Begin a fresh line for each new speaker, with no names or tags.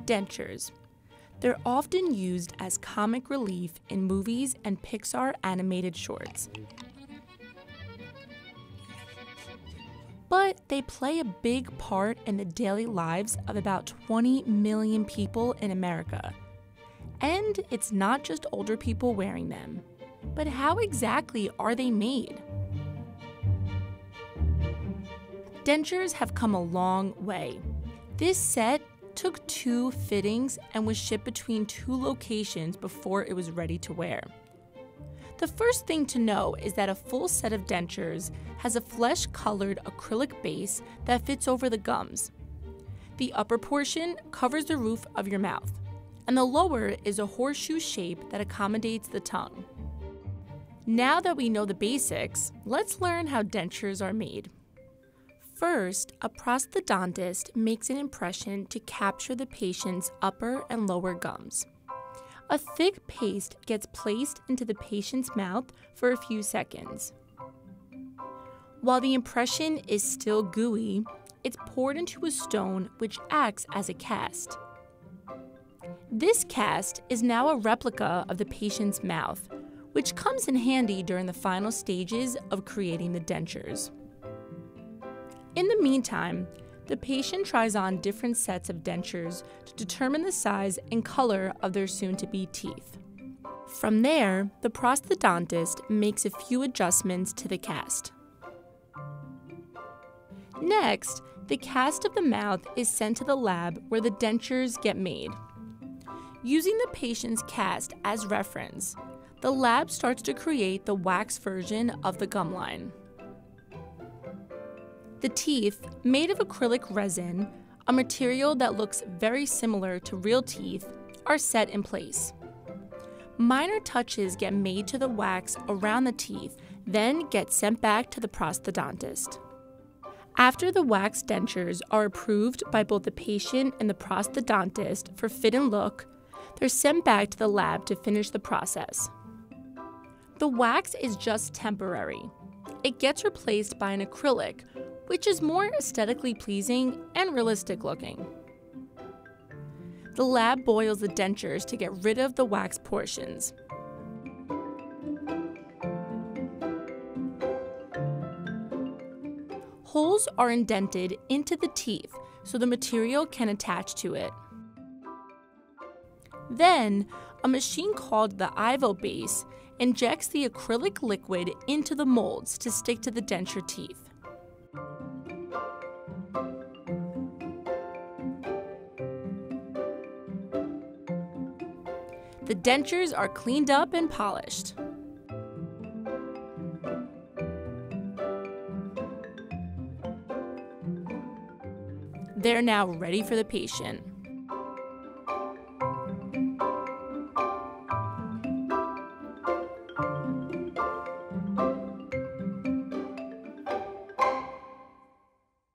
Dentures. They're often used as comic relief in movies and Pixar animated shorts. But they play a big part in the daily lives of about 20 million people in America. And it's not just older people wearing them. But how exactly are they made? Dentures have come a long way. This set took 2 fittings and was shipped between 2 locations before it was ready to wear. The first thing to know is that a full set of dentures has a flesh-colored acrylic base that fits over the gums. The upper portion covers the roof of your mouth, and the lower is a horseshoe shape that accommodates the tongue. Now that we know the basics, let's learn how dentures are made. First, a prosthodontist makes an impression to capture the patient's upper and lower gums. A thick paste gets placed into the patient's mouth for a few seconds. While the impression is still gooey, it's poured into a stone which acts as a cast. This cast is now a replica of the patient's mouth, which comes in handy during the final stages of creating the dentures. In the meantime, the patient tries on different sets of dentures to determine the size and color of their soon-to-be teeth. From there, the prosthodontist makes a few adjustments to the cast. Next, the cast of the mouth is sent to the lab where the dentures get made. Using the patient's cast as reference, the lab starts to create the wax version of the gum line. The teeth, made of acrylic resin, a material that looks very similar to real teeth, are set in place. Minor touches get made to the wax around the teeth, then get sent back to the prosthodontist. After the wax dentures are approved by both the patient and the prosthodontist for fit and look, they're sent back to the lab to finish the process. The wax is just temporary. It gets replaced by an acrylic, which is more aesthetically pleasing and realistic looking. The lab boils the dentures to get rid of the wax portions. Holes are indented into the teeth so the material can attach to it. Then, a machine called the Ivo base injects the acrylic liquid into the molds to stick to the denture teeth. The dentures are cleaned up and polished. They're now ready for the patient.